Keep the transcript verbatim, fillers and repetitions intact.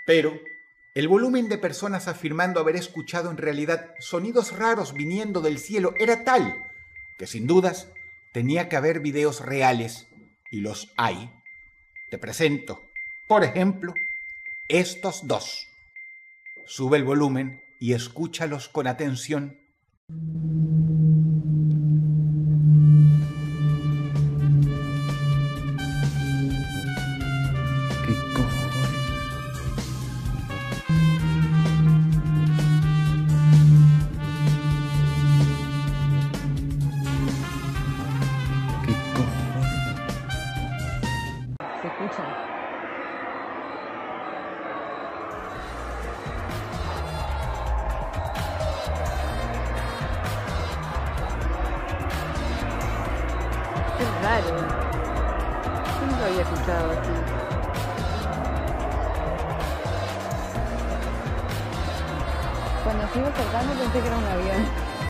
Pero el volumen de personas afirmando haber escuchado en realidad sonidos raros viniendo del cielo era tal que sin dudas tenía que haber videos reales, y los hay. Te presento, por ejemplo, estos dos. Sube el volumen y escúchalos con atención. ¿Qué cojones? ¿Qué cojones? Se escucha. Es raro. Yo nunca había escuchado así. Cuando se iba acercando pensé que era un avión.